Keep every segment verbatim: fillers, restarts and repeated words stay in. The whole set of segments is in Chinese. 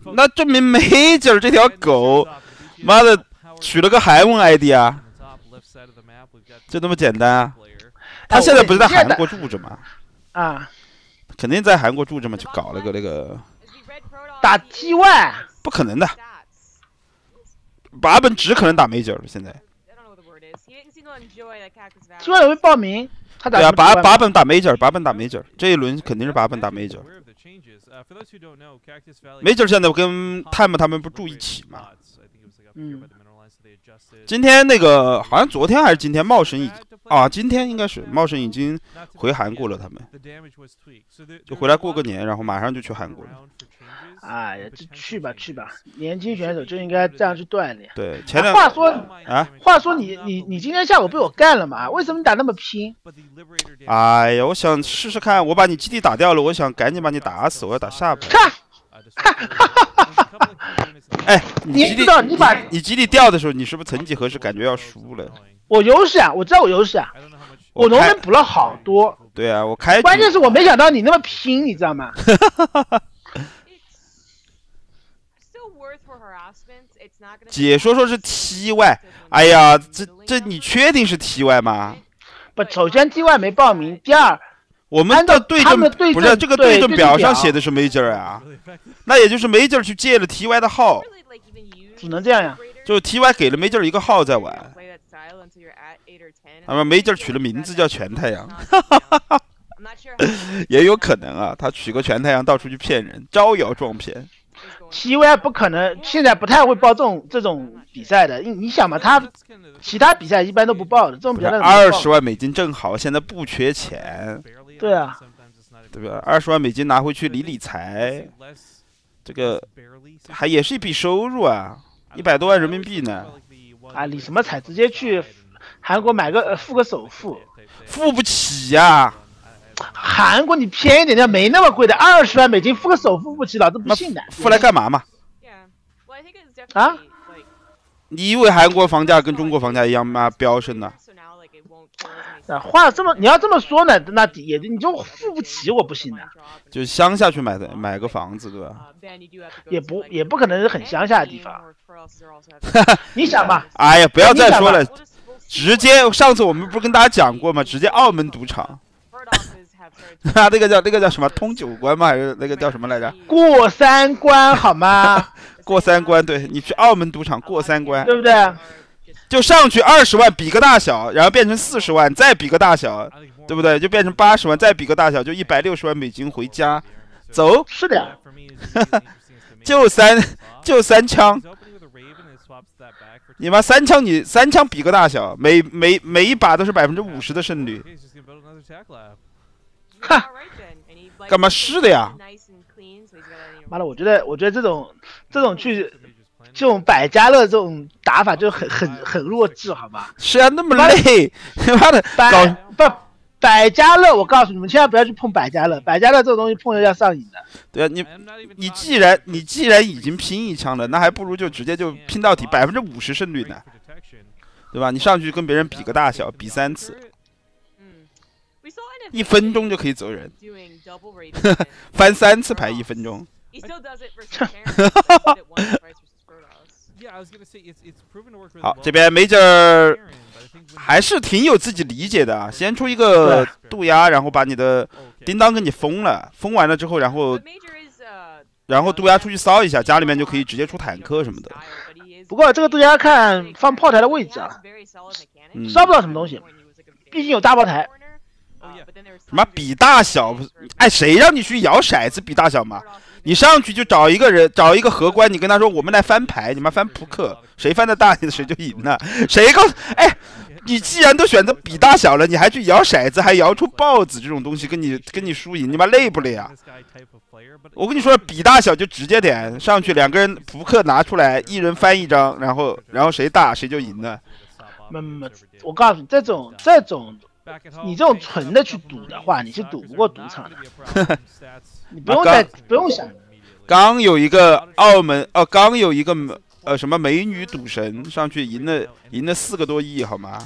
那证明梅姐这条狗，妈的取了个韩文 I D 啊，就那么简单啊。他现在不是在韩国住着吗？ 啊， 肯定在韩国住着嘛，就搞了个那个打 T Y， 不可能的。把本只可能打梅姐了，现在。 T Y 有没有报名？他打对啊，把把本打梅姐，把本打梅姐，这一轮肯定是把本打梅姐。梅姐现在跟 Time 他们不住一起吗？ 嗯。 今天那个好像昨天还是今天，茂神已啊，今天应该是茂神已经回韩国了，他们就回来过个年，然后马上就去韩国了。 哎呀，这去吧去吧，年轻选手就应该这样去锻炼。 对，前两、 啊、话说啊， 话说你你你今天下午被我干了嘛？为什么你打那么拼？ 哎呀，我想试试看，我把你基地打掉了，我想赶紧把你打死，我要打下部。 哈，哈哈哈哈哈！ 哎，你基地知道你把你基地掉的时候，你是不是曾几何时感觉要输了？ 我优势啊，我知道我优势啊，我农人补了好多。 对啊，我开。 关键是我没想到你那么拼，你知道吗？ 姐说说是 T Y， 哎呀，这这你确定是 T Y 吗？ 不，首先 T Y 没报名，第二， 我们的对阵不是这个对阵表上写的是 Major 啊，那也就是 Major 去借了 T Y 的号， 只能这样呀。 就是 T Y 给了 Major 一个号在玩，那么 Major 取了名字叫全太阳，也有可能啊，他取个全太阳到处去骗人，招摇撞骗。 T Y 不可能，现在不太会报这种这种比赛的。你你想嘛，他其他比赛一般都不报的，这种比赛二十万美金正好，现在不缺钱。 对啊， 对吧？二十万美金拿回去理理财，这个还也是一笔收入啊，一百多万人民币呢。 啊，理什么财？直接去韩国买个呃付个首付， 付不起呀、啊。 韩国你便宜点的，没那么贵的，二十万美金付个首付不起，老子不信的。 付来干嘛嘛？ 啊？ 你以为韩国房价跟中国房价一样吗？飙升呢？ 啊，话这么你要这么说呢，那也你就付不起，我不信的。 就是乡下去买的买个房子，对吧？ 也不也不可能是很乡下的地方。你想嘛？ 哎呀，不要再说了，直接上次我们不是跟大家讲过吗？直接澳门赌场。啊，那个叫那个叫什么通九关吗？还是那个叫什么来着？ 过三关好吗？ 过三关，对你去澳门赌场过三关， 对不对？ 就上去二十万比个大小，然后变成四十万，再比个大小，对不对？就变成八十万，再比个大小，就一百六十万美金回家，走。 是的呀， 就三就三枪，你妈三枪你三枪比个大小，每每每一把都是百分之五十的胜率。哈，干嘛是的呀？ 妈的，我觉得，我觉得这种这种去这种百家乐这种打法就很很很弱智，好吧？ 是啊，那么累，妈的， 搞不百家乐，我告诉你们，千万不要去碰百家乐，百家乐这种东西碰了要上瘾的。 对啊，你你既然你既然已经拼一枪了，那还不如就直接就拼到底，百分之五十胜率呢，对吧？你上去跟别人比个大小，比三次。一分钟就可以走人，翻三次牌一分钟。好，这边 Major 还是挺有自己理解的啊。先出一个渡鸦，然后把你的叮当给你封了，封完了之后，然后然后渡鸦出去骚一下，家里面就可以直接出坦克什么的。 不过这个渡鸦看放炮台的位置啊， 嗯、 烧不到什么东西，毕竟有大炮台。 什么比大小？哎，谁让你去摇骰子比大小嘛？你上去就找一个人，找一个荷官，你跟他说我们来翻牌，你们翻扑克，谁翻的大谁就赢了。谁告诉？哎，你既然都选择比大小了，你还去摇骰子，还摇出豹子这种东西，跟你跟你输赢，你妈累不累啊？我跟你说，比大小就直接点上去，两个人扑克拿出来，一人翻一张，然后然后谁大谁就赢了。 没没，我告诉你，这种这种。你这种纯的去赌的话，你是赌不过赌场的。你不用再不用想。 刚有一个澳门哦，刚有一个呃什么美女赌神上去赢了赢了四个多亿，好吗？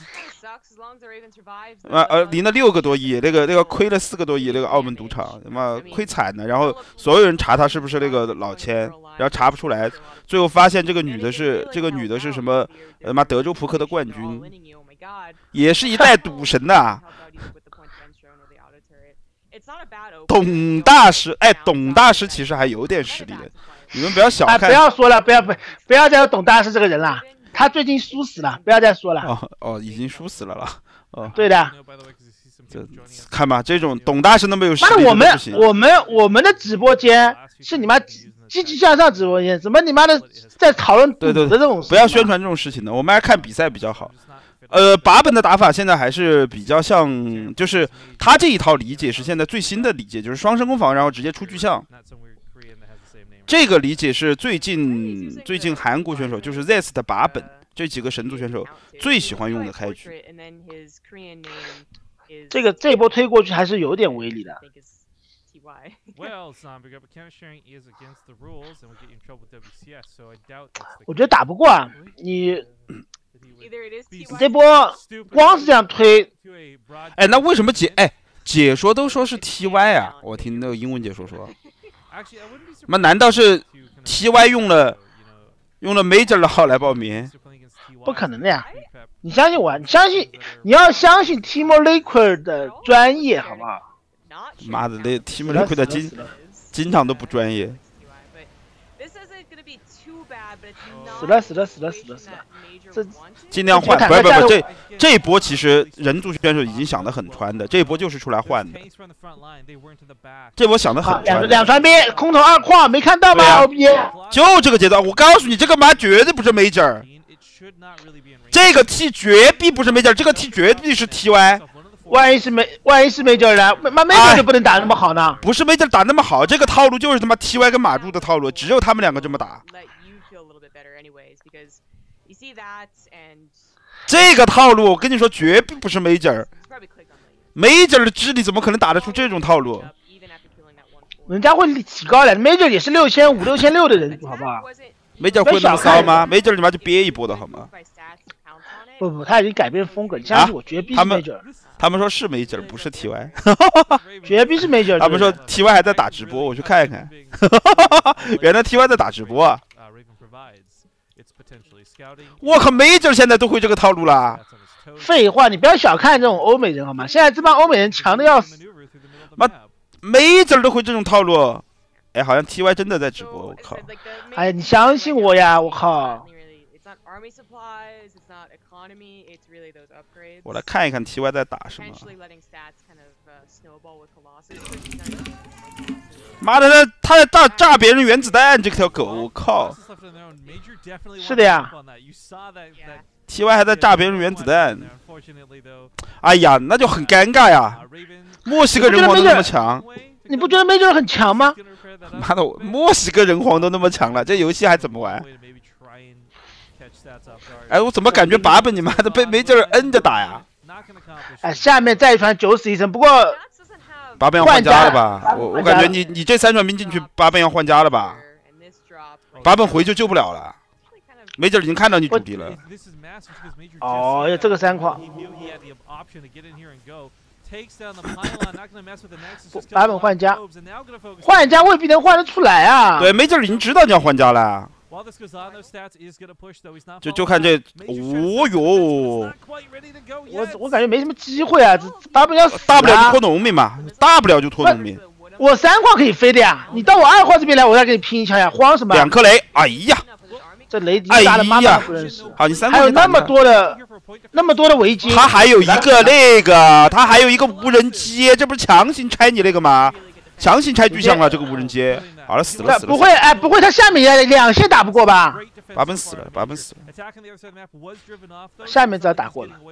啊呃赢了六个多亿，那个那个亏了四个多亿，那个澳门赌场他妈亏惨了。然后所有人查他是不是那个老千，然后查不出来，最后发现这个女的是这个女的是什么他妈德州扑克的冠军，也是一代赌神呐。董大师，哎，董大师其实还有点实力的，你们不要小看。 哎，不要说了，不要不不要再有董大师这个人了，他最近输死了，不要再说了。 哦哦，已经输死了了。哦， 对的。 这看吧，这种董大师那么有实力， 我们我们我们的直播间是你妈积极向上直播间，怎么你妈的在讨论赌的这种事？ 不要宣传这种事情的，我们还看比赛比较好。呃，把本的打法现在还是比较像，就是他这一套理解是现在最新的理解，就是双深攻防，然后直接出巨象。这个理解是最近最近韩国选手就是 Zest 的把本这几个神族选手最喜欢用的开局。 这个这一波推过去还是有点威力的。我觉得打不过啊，你。你这波光是这样推， 哎，那为什么解哎解说都说是 T Y 啊？我听那个英文解说说，那难道是 T Y 用了用了 Major 的号来报名？ 不可能的呀！你相信我，你相信你要相信 Team Liquid 的专业，好不好？ 妈的，那 Team Liquid 的经经常都不专业。 死了死了死了死了死了！这尽量换，不是不是不，这这一波其实人族选手已经想得很穿的，这一波就是出来换的。这波想得很穿。 两传边，空投二矿，没看到吗 ？O B， 就这个阶段，我告诉你，这个妈绝对不是 Major， 这个 T 绝必不是 Major， 这个 T 绝对是 T Y。 万一是没，万一是 Major 呢？妈 Major 就不能打那么好呢？ 不是 Major 打那么好，这个套路就是他妈 T Y 跟马柱的套路，只有他们两个这么打。这个套路我跟你说绝不是 Major，Major 的智力怎么可能打得出这种套路？ 人家会提高的 ，Major 也是六千五、六千六的人数，好不好 ？Major 会那么骚吗 ？Major 你妈就憋一波的好吗？ 不不，他已经改变风格，你相信我，绝逼是 Major。 他们说是 Major， 不是 T Y， 绝逼是 Major。 他们说 T Y 还在打直播，我去看一看。原来 T Y 在打直播啊！我靠 ，Major 现在都会这个套路啦！ 废话，你不要小看这种欧美人好吗？现在这帮欧美人强的要死。 妈 ，Major 都会这种套路。哎，好像 T Y 真的在直播，我靠！ 哎，你相信我呀，我靠！ 我来看一看 T Y 在打什么。妈的，他他在炸炸别人原子弹，这条狗，我靠！ 是的呀 ，T Y 还在炸别人原子弹。哎呀，那就很尴尬呀！墨西哥人皇都那么强， 你不觉得 Major 很强吗？ 妈的，墨西哥人皇都那么强了，这游戏还怎么玩？哎，我怎么感觉把本你妈的被 Major 摁着打呀？ 哎，下面再传九死一生，不过把本要换家了吧？我我感觉你你这三传兵进去，把本要换家了吧？把本回就救不了了 ，Major 已经看到你主力了。 哦，有这个三矿。把本换家，换家未必能换得出来啊。 对 ，Major 已经知道你要换家了。就就看这，哦哟， 我我感觉没什么机会啊，这把本要死、啊、 大不了就拖农民嘛，大不了就拖农民。 我三矿可以飞的呀，你到我二矿这边来，我再给你拼一枪呀，慌什么？ 两颗雷，哎呀， 这雷迪打的妈妈不认识。 好，你三还有那么多的那么多的围巾， 他还有一个那个，他还有一个无人机，这不是强行拆你那个吗？强行拆巨像了，这个无人机。好了，死了死了。 不会，哎，不会，他下面两线打不过吧？ 把本死了，把本死了。 下面只要打过了。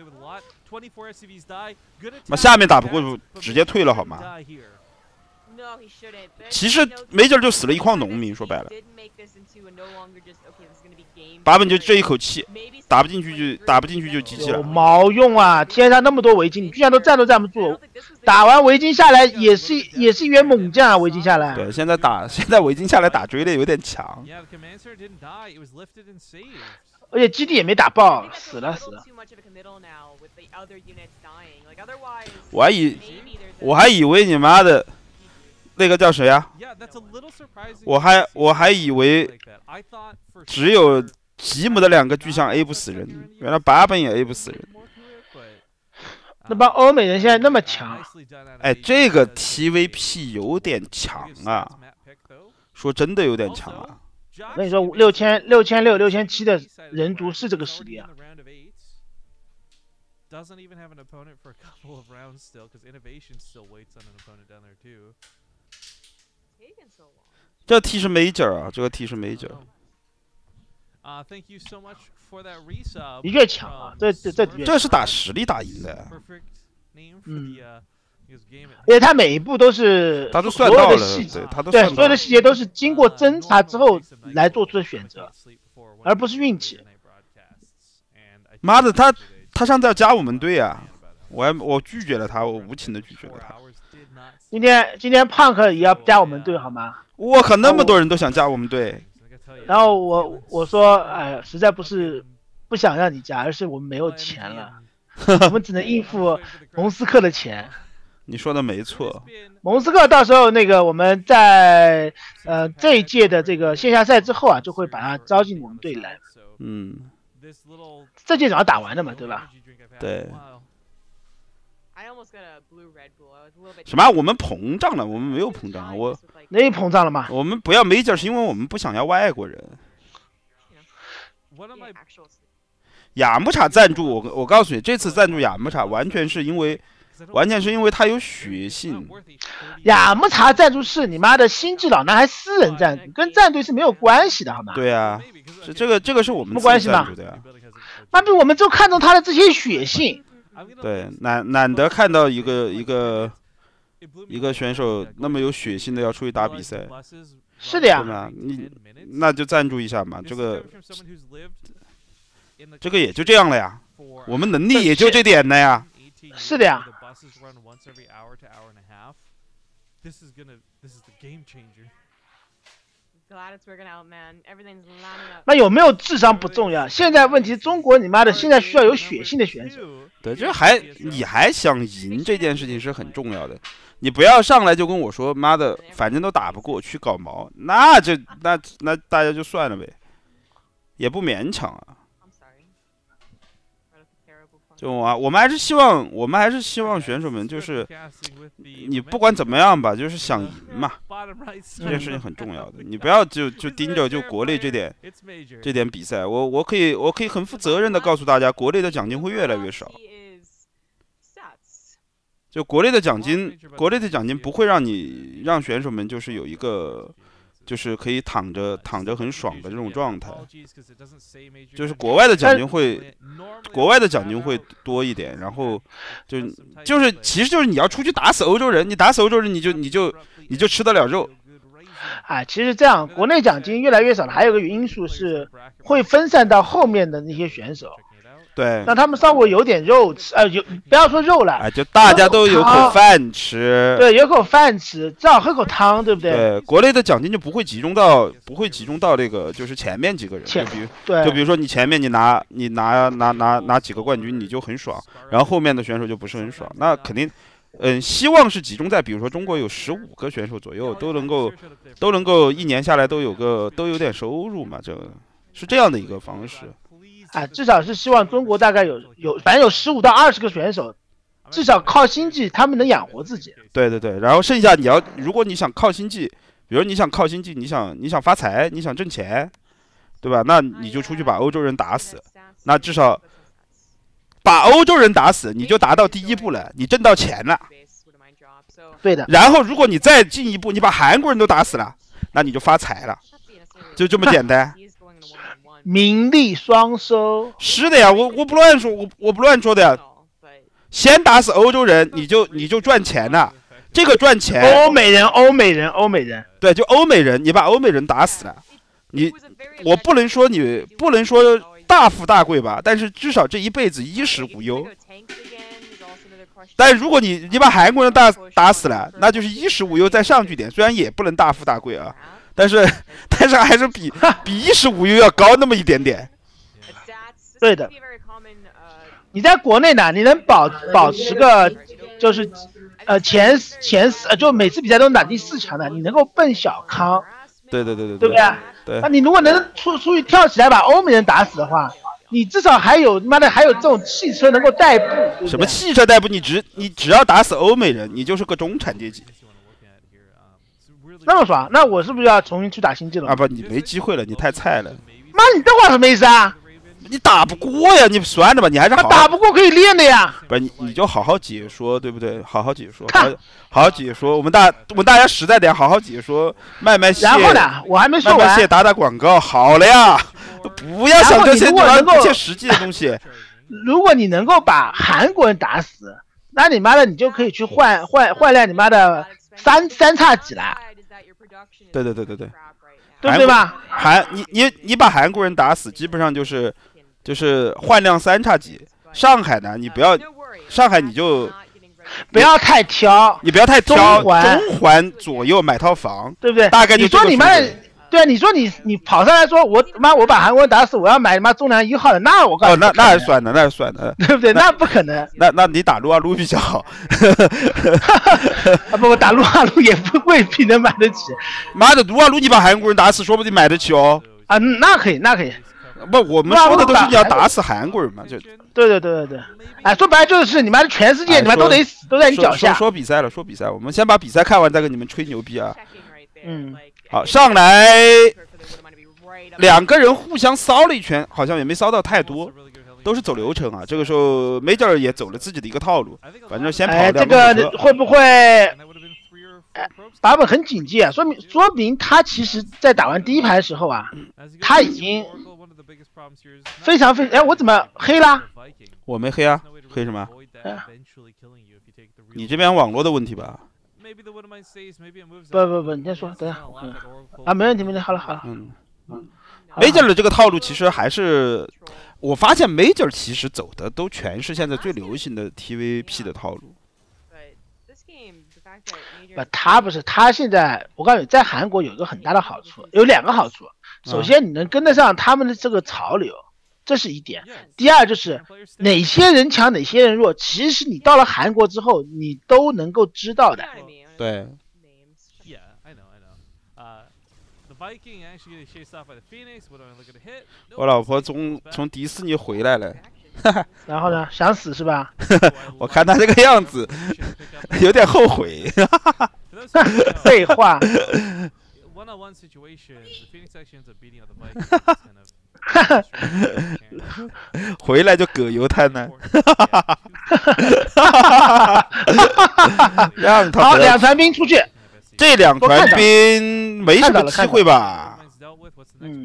那下面打不过就直接退了好吗？其实Major就死了一矿农民，说白了。 八本就这一口气，打不进去就打不进去就 G G 了。 有毛用啊！天上那么多维京，你居然都站都站不住。打完维京下来也是也是一员猛将啊！维京下来。 对，现在打现在维京下来打追的有点强。 而且基地也没打爆，死了死了。 我还以我还以为你妈的。那个叫谁啊？我还我还以为只有吉姆的两个巨像 A 不死人，原来八本也 A 不死人。 那帮欧美人现在那么强， 哎，这个 T V P 有点强啊，说真的有点强啊。 我跟你说，六千六千六六千七的人族是这个实力啊。 Doesn't even have an opponent for a couple of rounds still, because Innovation still waits on an opponent down there too. 这 T 是 Major 啊，这个 T 是 Major。 啊 ，Thank you so much for that resub。 的确强啊，这这这这是打实力打赢的。 嗯。而且他每一步都是他都算到了，对，他都对所有的细节都是经过侦查之后来做出的选择，而不是运气。 妈的，他他上次要加我们队啊，我还我拒绝了他，我无情的拒绝了他。 今天今天胖克也要加我们队好吗？ 我靠，那么多人都想加我们队。 然后我我说，哎呀，实在不是不想让你加，而是我们没有钱了，我们只能应付蒙斯克的钱。 你说的没错。 蒙斯克到时候那个我们在呃这一届的这个线下赛之后啊，就会把他招进我们队来。 嗯。 这届总要打完的嘛，对吧？ 对。什么？我们膨胀了？我们没有膨胀，我哪里膨胀了吗？ 我们不要 Major 是因为我们不想要外国人。雅木茶赞助我，我告诉你，这次赞助雅木茶完全是因为，完全是因为他有血性。 雅木茶赞助是你妈的星际老男孩私人赞助，跟战队是没有关系的，好吗？ 对啊，是这个这个是我们不关系吗？妈逼，我们就看中他的这些血性。 对，难难得看到一个一个一个选手那么有血性的要出去打比赛， 是的呀， 对吧？你那就赞助一下嘛，这个这个也就这样了呀，我们能力也就这点了呀。 是的呀。那有没有智商不重要，现在问题中国你妈的现在需要有血性的选手。 对，这还你还想赢这件事情是很重要的，你不要上来就跟我说妈的，反正都打不过，去搞毛，那就那那大家就算了呗，也不勉强啊。就啊，我们还是希望，我们还是希望选手们就是，你不管怎么样吧，就是想赢嘛，这件事情很重要的。你不要就就盯着就国内这点这点比赛，我我可以我可以很负责任的告诉大家，国内的奖金会越来越少。就国内的奖金，国内的奖金不会让你让选手们就是有一个。就是可以躺着躺着很爽的这种状态，就是国外的奖金会，国外的奖金会多一点，然后就就是其实就是你要出去打死欧洲人，你打死欧洲人你就你就你就吃得了肉。 哎，其实这样国内奖金越来越少了，还有个因素是会分散到后面的那些选手。 对， 让他们稍微有点肉吃，呃，有不要说肉了， 哎，就大家都有口饭吃， 对，有口饭吃，至少喝口汤，对不对？ 对，国内的奖金就不会集中到，不会集中到这个，就是前面几个人，就比如， 对， 就比如说你前面你拿你拿拿拿拿几个冠军，你就很爽，然后后面的选手就不是很爽，那肯定，嗯，希望是集中在，比如说中国有十五个选手左右，都能够都能够一年下来都有个都有点收入嘛，这个是这样的一个方式。 啊，至少是希望中国大概有有，反正有十五到二十个选手，至少靠星际他们能养活自己。 对对对，然后剩下你要，如果你想靠星际，比如你想靠星际，你想你想发财，你想挣钱，对吧？那你就出去把欧洲人打死，那至少把欧洲人打死，你就达到第一步了，你挣到钱了。 对的。 然后如果你再进一步，你把韩国人都打死了，那你就发财了，就这么简单。 名利双收。 是的呀，我我不乱说，我我不乱说的呀。先打死欧洲人，你就你就赚钱了。这个赚钱， 欧美人，欧美人，欧美人， 对，就欧美人，你把欧美人打死了， 你我不能说你不能说大富大贵吧，但是至少这一辈子衣食无忧。但如果你你把韩国人打打死了，那就是衣食无忧再上去点，虽然也不能大富大贵啊，但是但是还是比比衣食无忧要高那么一点点。 对的，你在国内呢，你能保保持个就是呃前前四，呃就每次比赛都能打第四强的，你能够奔小康。 对对对对对不对？ 对。 那你如果能出出去跳起来把欧美人打死的话，你至少还有妈的还有这种汽车能够代步。对对什么汽车代步？你只你只要打死欧美人，你就是个中产阶级。 那么爽？那我是不是要重新去打星际了？ 啊不，你没机会了，你太菜了。 妈，你这话什么意思啊？ 你打不过呀，你算了吧，你还是好好打不过可以练的呀。 不是你，你就好好解说，对不对？好好解说，好好好好解说。我们大我们大家实在点，好好解说，卖卖蟹。 然后呢，我还没说完。 卖卖蟹，打打广告，好了呀，不要想这些不切实际的东西。 如果你能够把韩国人打死，那你妈的你就可以去换换换辆你妈的三三叉戟了。 对对对对对， 对不对吧？ 韩你你你把韩国人打死，基本上就是。就是换辆三叉戟。上海呢，你不要，上海你就不要太挑， 你不要太挑， 中环中环左右买套房， 对不对？ 大概就你说你们，对啊，你说你你跑上来说我妈我把韩国人打死，我要买他妈中粮一号的，那我告诉你， 哦，那那还算的，那还算的， 对不对？那不可能。 那那你打撸啊撸比较好。 啊不不，打撸啊撸也不未必能买得起。 妈的，撸啊撸你把韩国人打死，说不定买得起哦。 啊，那可以，那可以。 不，我们说的都是你要打死韩国人嘛，就对对对对对，哎，说白了就是你妈的全世界你妈都得死，都在你脚下。 说说比赛了，说比赛，我们先把比赛看完再跟你们吹牛逼啊。 嗯， 好，上来两个人互相骚了一圈，好像也没骚到太多，都是走流程啊。这个时候 Major 也走了自己的一个套路，反正先跑两个。哎，这个会不会？版本很警戒啊，说明说明他其实在打完第一盘的时候啊，他已经非常非哎，我怎么黑啦？ 我没黑啊，黑什么？你这边网络的问题吧？ 不不不，你先说，等下。嗯、啊，没问题没问题，好了好了。 嗯嗯 ，Major 的这个套路其实还是，我发现 Major 其实走的都全是现在最流行的 T V P 的套路。 不，他不是，他现在我告诉你，在韩国有一个很大的好处，有两个好处。首先，你能跟得上他们的这个潮流，这是一点。第二，就是哪些人强，哪些人弱，其实你到了韩国之后，你都能够知道的。 对。我老婆从从迪士尼回来了。 然后呢？想死是吧？ 我看他这个样子，有点后悔。 废话。 回来就葛优瘫呢。让他好，两船兵出去。 这两船兵没什么机会吧？ 嗯。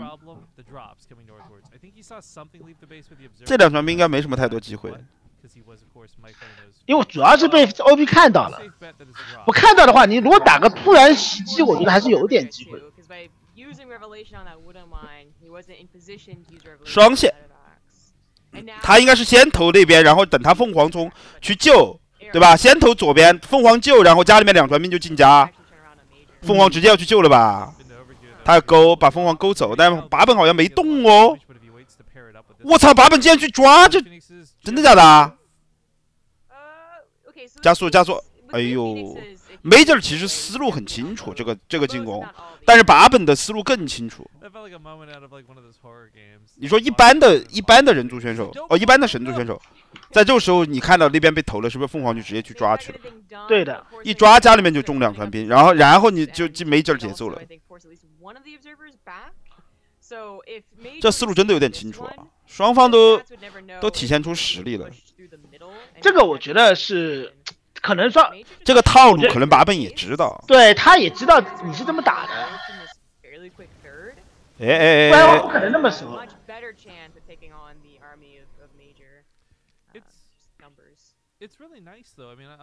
这两船兵应该没什么太多机会， 因为主要是被 O B 看到了。不看到的话，你如果打个突然袭击，我觉得还是有点机会。 双线，他应该是先投那边，然后等他凤凰冲去救，对吧？先投左边，凤凰救，然后家里面两船兵就进家，凤凰直接要去救了吧？他要勾把凤凰勾走，但把本好像没动哦。我操！把本竟然去抓，这真的假的啊？加速加速！哎呦 ，Major 其实思路很清楚，这个这个进攻，但是把本的思路更清楚。你说一般的一般的人族选手，哦，一般的神族选手，在这个时候你看到那边被投了，是不是凤凰就直接去抓去了？ 对的， 一抓家里面就中两船兵，然后然后你就进 Major 节奏了。这思路真的有点清楚啊，双方都都体现出实力了。 这个我觉得是可能说这个套路可能把本也知道， 对，他也知道你是这么打的。 哎哎哎， 不然我不可能那么熟。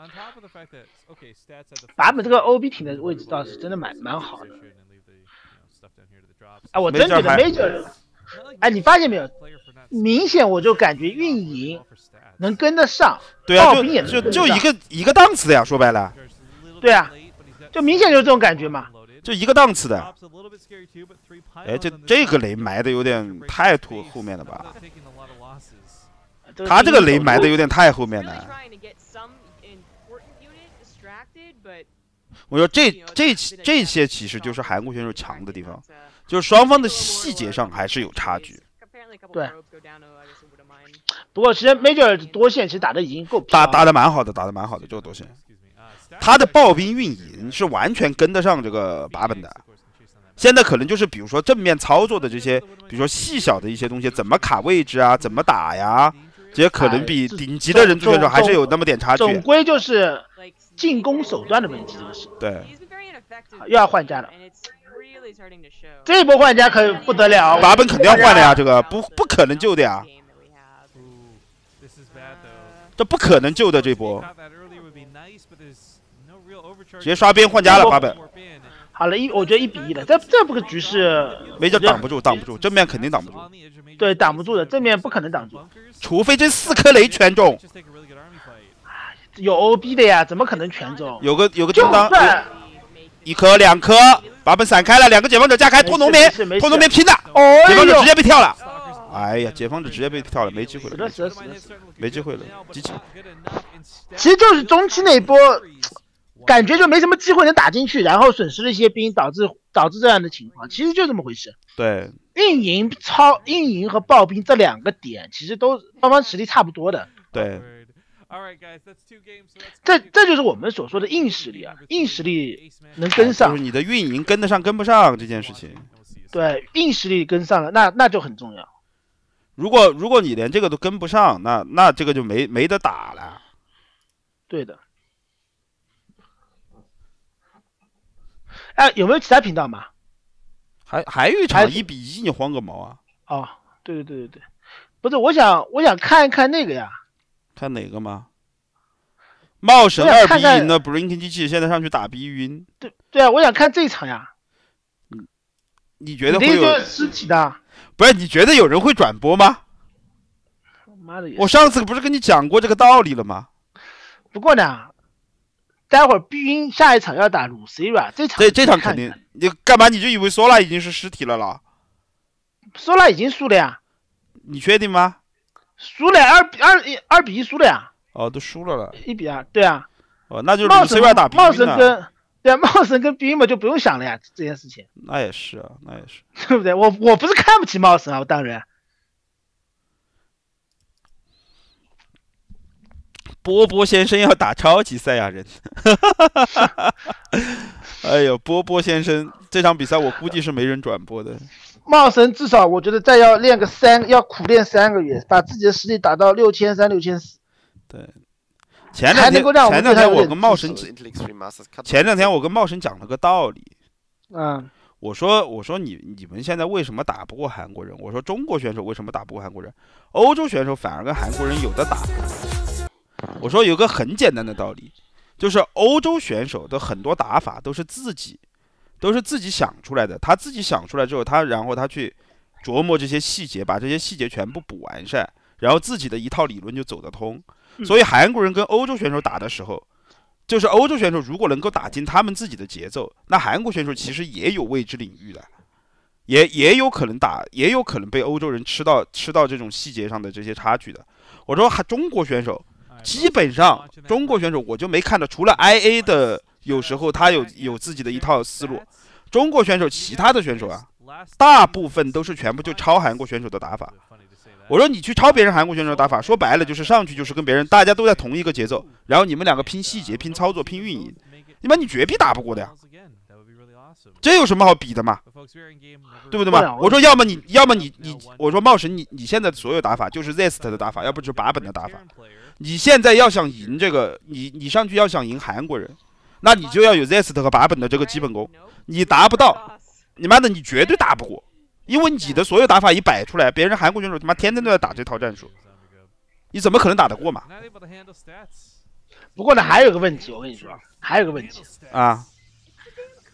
把本这个 O B 挺的位置倒是真的蛮蛮好的。 啊，我真觉得 Major， 哎，你发现没有？明显我就感觉运营能跟得上， 对啊， 暴兵也能就跟得上就一个一个档次的呀，说白了， 对啊，就明显就是这种感觉嘛， 就一个档次的。哎，这这个雷埋的有点太拖后面了吧？他这个雷埋的有点太后面了。我说这这这些其实就是韩国选手强的地方，就是双方的细节上还是有差距。 对，不过其实 Major 多线其实打的已经够打打的蛮好的，打的蛮好的这个多线。他的暴兵运营是完全跟得上这个版本的。现在可能就是比如说正面操作的这些，比如说细小的一些东西，怎么卡位置啊，怎么打呀，这些可能比顶级的人族选手还是有那么点差距。 总归就是进攻手段的问题，这个是。 对。 又要换家了。这一波换家可不得了， 版本肯定要换的呀，这个不不可能救的呀，这不可能救的这波，直接刷边换家了版本。 好了，一我觉得一比一了，这这不个局势没这挡不住，挡不住，正面肯定挡不住。 对，挡不住的，正面不可能挡住， 除非这四颗雷全中。 有 O B 的呀，怎么可能全中？ 有个有个中当，一颗两颗，版本闪开了，两个解放者架开，拖农民，拖农民拼的，解放者直接被跳了。哎呀，解放者直接被跳了，没机会了，没机会了，机器。 其实就是中期那一波。感觉就没什么机会能打进去，然后损失了一些兵，导致导致这样的情况，其实就这么回事。 对， 运营超运营和暴兵这两个点，其实都双方实力差不多的。 对， 这这就是我们所说的硬实力啊，硬实力能跟上， 就是你的运营跟得上跟不上这件事情。 对，硬实力跟上了，那那就很重要。 如果如果你连这个都跟不上，那那这个就没没得打了。 对的。哎，有没有其他频道嘛？ 还还有一场一比一，你慌个毛啊！ 哦，对对对对对，不是，我想我想看一看那个呀。 看哪个吗？茂神二比一赢的 Blinking 机器，现在上去打逼晕。 对对啊，我想看这一场呀。 嗯，你觉得会有尸体的？ 不是，你觉得有人会转播吗？ 妈的！ 我上次不是跟你讲过这个道理了吗？ 不过呢。待会儿碧云下一场要打鲁 C 吧，这场这这场肯定，你干嘛你就以为索拉已经是尸体了啦？ 索拉已经输了呀？ 你确定吗？ 输了，二比二二比一输了呀？ 哦，都输了了。 一比二，对啊。 哦，那就是鲁 C 要打碧云茂神跟对啊，茂神跟碧云嘛就不用想了呀，这件事情。 那也是啊，那也是， 对不对？我我不是看不起茂神啊，我当然。 波波先生要打超级赛亚人，哎呦，波波先生这场比赛我估计是没人转播的。 茂神至少我觉得再要练个三，要苦练三个月，把自己的实力打到六千三、六千四。 对，前两天前两天我跟茂神，前两天我跟茂神讲了个道理。 嗯， 我说我说你你们现在为什么打不过韩国人？我说中国选手为什么打不过韩国人？欧洲选手反而跟韩国人有的打。我说有个很简单的道理，就是欧洲选手的很多打法都是自己，都是自己想出来的。他自己想出来之后，他然后他去琢磨这些细节，把这些细节全部补完善，然后自己的一套理论就走得通。所以韩国人跟欧洲选手打的时候，就是欧洲选手如果能够打进他们自己的节奏，那韩国选手其实也有未知领域的，也也有可能打，也有可能被欧洲人吃到吃到这种细节上的这些差距的。我说中国选手。基本上，中国选手我就没看到，除了 I A 的，有时候他有有自己的一套思路。中国选手，其他的选手啊，大部分都是全部就抄韩国选手的打法。我说你去抄别人韩国选手的打法，说白了就是上去就是跟别人大家都在同一个节奏，然后你们两个拼细节、拼操作、拼运营，你妈你绝逼打不过的呀。这有什么好比的嘛？对不对嘛？我说要么你要么你你，我说茂神你你现在所有打法就是 Zest 的打法，要不就是版本的打法。你现在要想赢这个，你你上去要想赢韩国人，那你就要有 Zest 和版本的这个基本功。你达不到，你妈的你绝对打不过，因为你的所有打法一摆出来，别人韩国选手他妈天天都在打这套战术，你怎么可能打得过嘛？ 不过呢，还有个问题，我跟你说，还有个问题啊，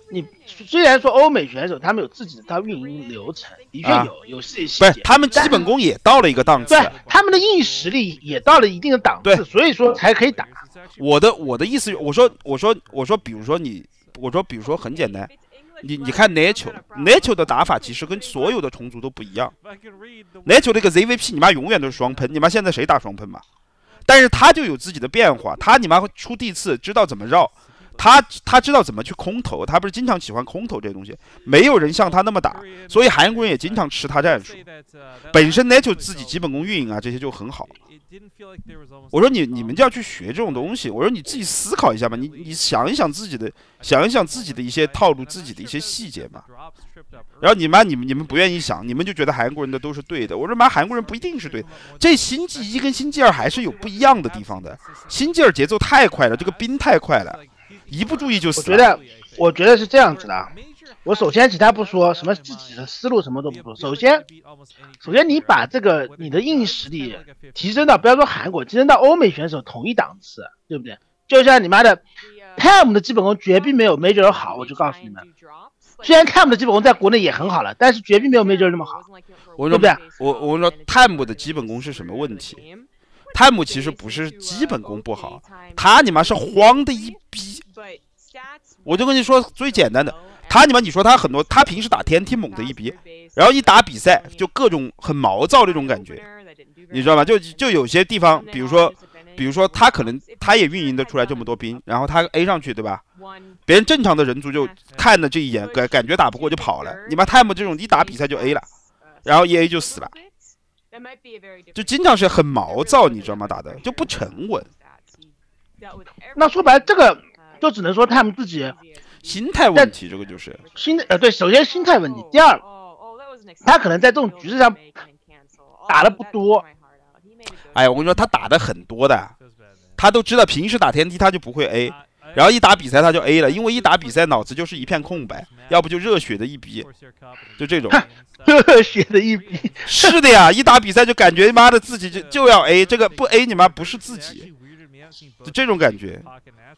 你虽然说欧美选手他们有自己的套运营流程，的确有、啊、有这些细节， 不是他们基本功也到了一个档次， 对，他们的硬实力也到了一定的档次，所以说才可以打。 我的我的意思，我说我说我说，比如说你，我说比如说很简单，你你看 Nacho，Nacho 的打法其实跟所有的虫族都不一样。Nacho 这个 Z V P 你妈永远都是双喷，你妈现在谁打双喷嘛？但是他就有自己的变化，他你妈会出地刺，知道怎么绕。他他知道怎么去空投，他不是经常喜欢空投这些东西，没有人像他那么打，所以韩国人也经常吃他战术。本身 Nacho 自己基本功运营啊这些就很好。我说你你们就要去学这种东西，我说你自己思考一下吧，你你想一想自己的，想一想自己的一些套路，自己的一些细节嘛。然后你妈你们你们不愿意想，你们就觉得韩国人的都是对的。我说妈，韩国人不一定是对的，这星际一跟星际二还是有不一样的地方的。星际二节奏太快了，这个兵太快了。一不注意就死了。 我觉得，我觉得是这样子的。我首先其他不说，什么自己的思路什么都不说。首先，首先你把这个你的硬实力提升到，不要说韩国，提升到欧美选手同一档次，对不对？就像你妈的 T A M 的基本功绝逼没有 Major 好，我就告诉你们。虽然 T A M 的基本功在国内也很好了，但是绝逼没有 Major 那么好， 对不对？ 我我说 T A M 的基本功是什么问题？T A M 其实不是基本功不好，他你妈是慌的一逼。我就跟你说最简单的，他你妈你说他很多，他平时打天梯猛的一逼，然后一打比赛就各种很毛躁那种感觉，你知道吗？就就有些地方，比如说，比如说他可能他也运营得出来这么多兵，然后他 A 上去，对吧？别人正常的人族就看了这一眼，感感觉打不过就跑了。你妈 T A M 这种一打比赛就 A 了，然后一 A 就死了，就经常是很毛躁，你知道吗？打的就不沉稳。 那说白了，这个就只能说他们自己心态问题，这个就是心呃对，首先心态问题，第二，他可能在这种局势上打的不多。 哎呀，我跟你说，他打的很多的，他都知道平时打天梯他就不会 A， 然后一打比赛他就 A 了，因为一打比赛脑子就是一片空白，要不就热血的一逼，就这种热血的一逼。 是的呀，一打比赛就感觉妈的自己就就要 A， 这个不 A 你妈不是自己。就这种感觉，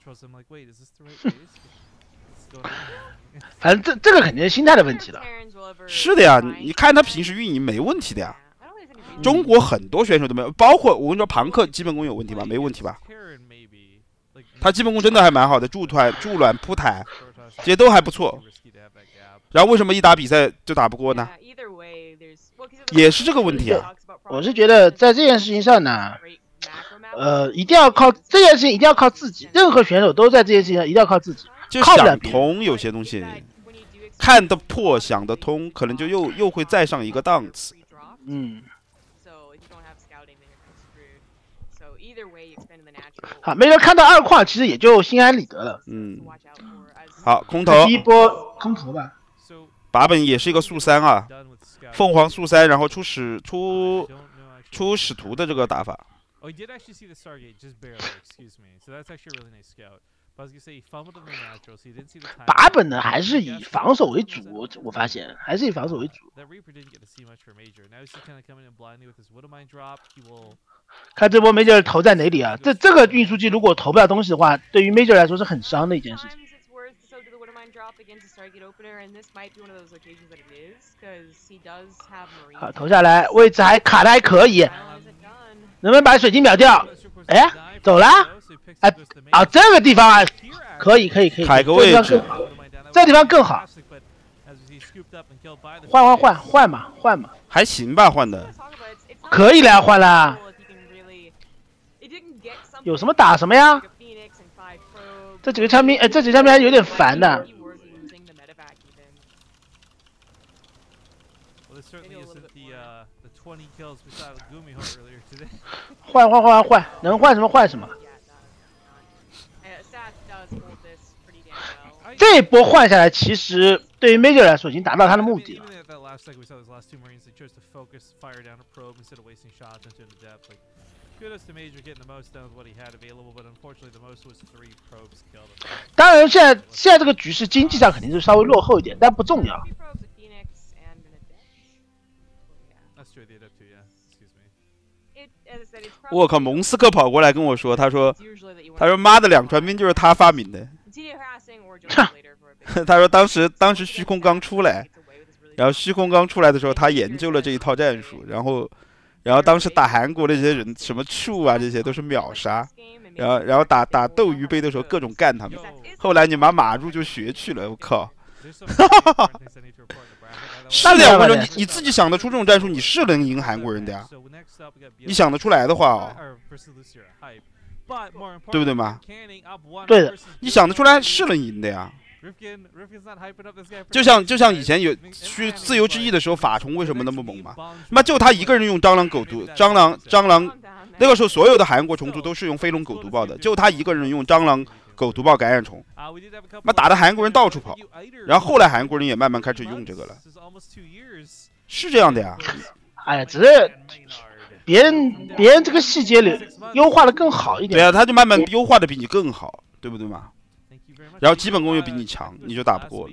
反正这这个肯定是心态的问题了。 是的呀，你看他平时运营没问题的呀。中国很多选手都没有，包括我跟你说，庞克基本功有问题吧？没问题吧？他基本功真的还蛮好的，助团、助卵、扑台，这些都还不错。然后为什么一打比赛就打不过呢？也是这个问题啊。 我是觉得在这件事情上呢。呃，一定要靠这件事情，一定要靠自己。任何选手都在这件事情上一定要靠自己， 就想通有些东西，看得破、想得通，可能就又又会再上一个档次。 嗯。好，没人看到二矿，其实也就心安理得了。 嗯。好，空投。 第一波空投吧。 把本也是一个速三啊，凤凰速三，然后出使出出使徒的这个打法。 Oh, he did actually see the Stargate, just barely, excuse me. So that's actually a really nice scout. But I was gonna say he fumbled in the natural, so he didn't see the time. 把本呢还是以防守为主，我发现还是以防守为主。 That Reaper didn't get to see much for Major. Now he's just kind of coming in blindly with his Widowmine drop. He will. 看这波 Major 投在哪里啊？这这个运输机如果投不了东西的话，对于 Major 来说是很伤的一件事情。好，投下来，位置还卡的还可以。能不能把水晶秒掉？哎，走了！哎，啊，这个地方啊，可以可以可以， 改个位置， 这个地方更好。换换换换嘛换嘛， 还行吧，换的。 可以了，换了。有什么打什么呀？这几个枪兵，哎，这几个枪兵还有点烦的。换换换换，能换什么换什么。这一波换下来，其实对于 Major 来说已经达到他的目的了。当然，现在现在这个局势经济上肯定是稍微落后一点，但不重要。 我靠，蒙斯克跑过来跟我说，他说，他说妈的两传兵就是他发明的。 他说当时当时虚空刚出来，然后虚空刚出来的时候，他研究了这一套战术，然后然后当时打韩国的这些人，什么处啊这些都是秒杀，然后然后打打斗鱼杯的时候各种干他们，后来你妈马入就学去了，我靠。是的呀，我说你你自己想得出这种战术，你是能赢韩国人的呀。你想得出来的话哦，对不对嘛？ 对的， 你想得出来是能赢的呀。就像就像以前有去自由之翼的时候，法虫为什么那么猛嘛？妈就他一个人用蟑螂狗毒，蟑螂蟑螂那个时候所有的韩国虫族都是用飞龙狗毒爆的，就他一个人用蟑螂狗毒爆感染虫，妈打的韩国人到处跑，然后后来韩国人也慢慢开始用这个了，是这样的呀。 哎呀，只是别人别人这个细节里优化的更好一点。 对啊，他就慢慢优化的比你更好，对不对嘛？然后基本功又比你强，你就打不过了。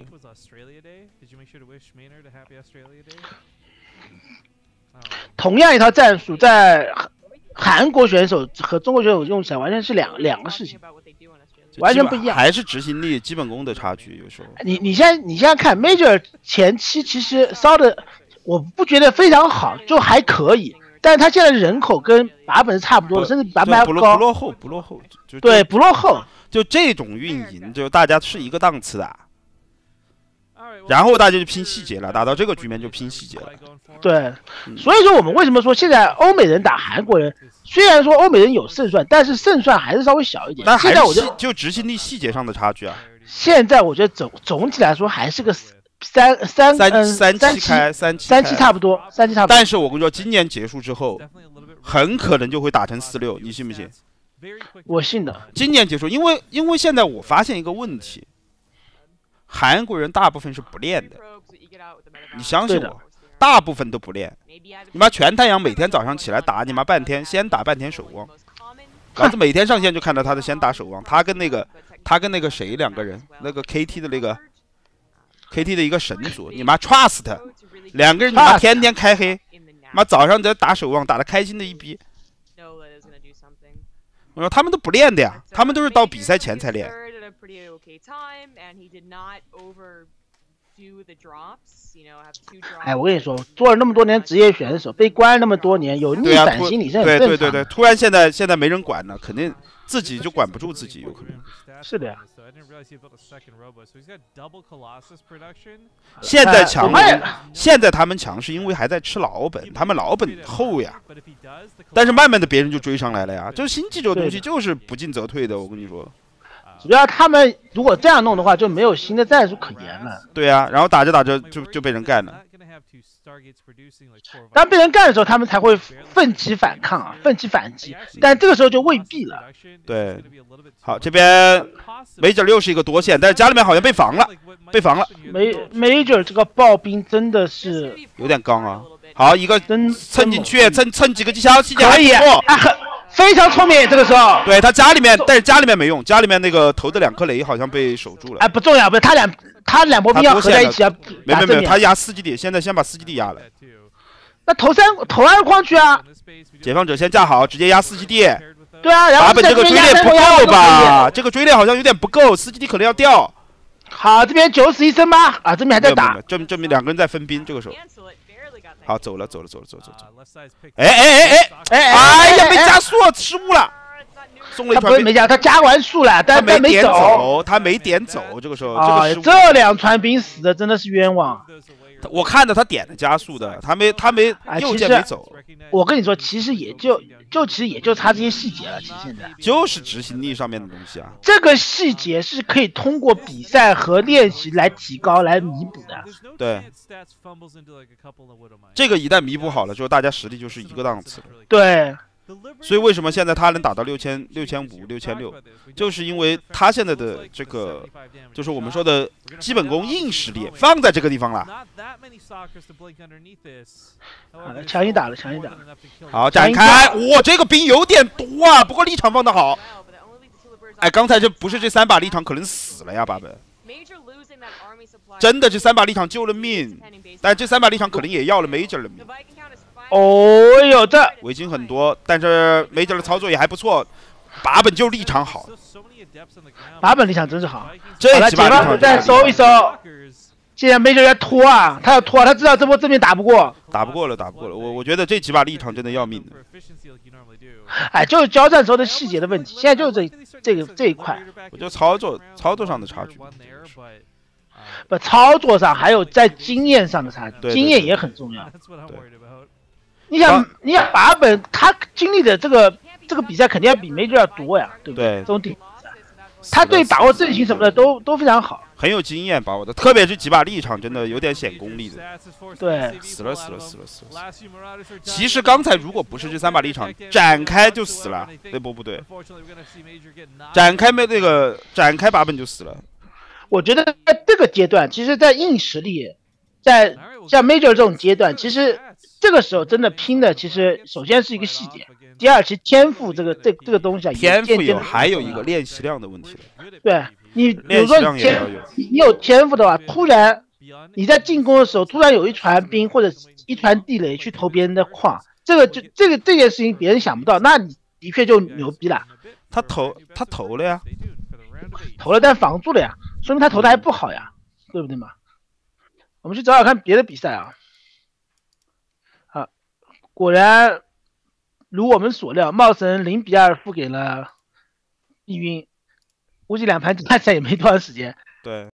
同样一套战术，在韩国选手和中国选手用起来完全是两两个事情，完全不一样。 还是执行力、基本功的差距，有时候。 你你现在你现在看 Major 前期其实烧的，我不觉得非常好，就还可以。但是他现在人口跟版本是差不多的，甚至比版本还不高。 不落后，不落后。就对，不落后。 就这种运营，就大家是一个档次的，然后大家就拼细节了，打到这个局面就拼细节了。 对，所以说我们为什么说现在欧美人打韩国人，虽然说欧美人有胜算，但是胜算还是稍微小一点。 但还是我觉得就执行力细节上的差距啊。 现在我觉得总总体来说还是个三三三嗯三三七开三七三七差不多，三七差不多。 但是我跟你说，今年结束之后，很可能就会打成四六，你信不信？ 我信的。 今年结束，因为因为现在我发现一个问题，韩国人大部分是不练的，你相信我，大部分都不练。你妈全太阳每天早上起来打你妈半天，先打半天守望，老子每天上线就看到他的先打守望，他跟那个他跟那个谁两个人，那个 K T 的那个 K T 的一个神族，你妈 Trust 两个人你妈天天开黑，妈早上在打守望，打得开心的一逼。我说他们都不练的呀，他们都是到比赛前才练。 哎，我跟你说，做了那么多年职业选手，被关那么多年，有逆反心理是很正常的。 对对对对，突然现在现在没人管了，肯定自己就管不住自己，有可能。 是的呀。 现在强，现在他们强是因为还在吃老本，他们老本厚呀。但是慢慢的别人就追上来了呀，就是星际这个东西就是不进则退的，我跟你说。 主要他们如果这样弄的话，就没有新的战术可言了。 对啊，然后打着打着就就被人干了。 当被人干的时候，他们才会奋起反抗啊，奋起反击。但这个时候就未必了。 对，好，这边Major六是一个多线，但是家里面好像被防了，被防了。 Major 这个暴兵真的是有点刚啊。好，一个蹭进去，蹭蹭几个技巧细节可以啊，非常聪明。这个时候， 对他家里面，但是家里面没用，家里面那个投的两颗雷好像被守住了。 哎，不重要，不是他两他两波兵要合在一起啊。 没没没，他压四基地，现在先把四基地压了。 那投三投二矿去啊！ 解放者先架好，直接压四基地。 对啊，然后版本这个追猎不够吧？这个追猎好像有点不够，四基地可能要掉。 好，这边九死一生吗？啊，这边还在打。 证证明两个人在分兵，这个时候。好，走了走了走了走了走了。哎哎哎哎哎哎呀，没加速，失误了。送了一他不是没加，他加完速了，但他没点走，他没点走。这个时候， 啊， 这这两船兵死的真的是冤枉。 我看到他点的加速的，他没他没右键没走。 我跟你说，其实也就就其实也就差这些细节了。其实现在就是执行力上面的东西啊。 这个细节是可以通过比赛和练习来提高、来弥补的。 对，这个一旦弥补好了之后，大家实力就是一个档次了。 对。 所以为什么现在他能打到六千、六千五、六千六，就是因为他现在的这个，就是我们说的基本功硬实力放在这个地方了。 好的，强行打了，强行打了。 好，展开，哇，这个兵有点多啊，不过立场放得好。哎，刚才这不是这三把立场可能死了呀，八本。真的，这三把立场救了命，但这三把立场可能也要了Major的命。 哦哟，这围巾很多，但是Major的操作也还不错，把本就立场好。 马本立场真是好。 这好了，解放几把立场再收一收。现在 Major 要拖啊，他要拖、啊，他知道这波正面打不过， 打不过了，打不过了。我我觉得这几把立场真的要命的。 哎，就是交战时候的细节的问题，现在就是这这个这一块。 我觉得操作操作上的差距。 不，操作上还有在经验上的差距， 对对对经验也很重要。 对你想，你想把本他经历的这个这个比赛肯定要比 Major 要多呀，对不对？ 对这种顶级比赛，他对把握阵型什么的都都非常好。 很有经验把握的，特别是几把立场真的有点显功力的。 对， 死了死了死了死了。其实刚才如果不是这三把立场展开就死了，那波不对，展开没那个展开把本就死了。 我觉得在这个阶段，其实，在硬实力，在像 Major 这种阶段，其实这个时候真的拼的，其实首先是一个细节，第二，其实天赋这个这这个东西啊， 天赋有还有一个练习量的问题。 对。你比如说你天，你有天赋的话，突然你在进攻的时候，突然有一船兵或者一船地雷去投别人的矿，这个就这个这件事情别人想不到，那你的确就牛逼了。 他投他投了呀， 投了但防住了呀，说明他投的还不好呀，对不对嘛？我们去找找看别的比赛啊。啊，果然如我们所料，茂神零比二负给了碧云。估计两盘比赛也没多长时间。 对。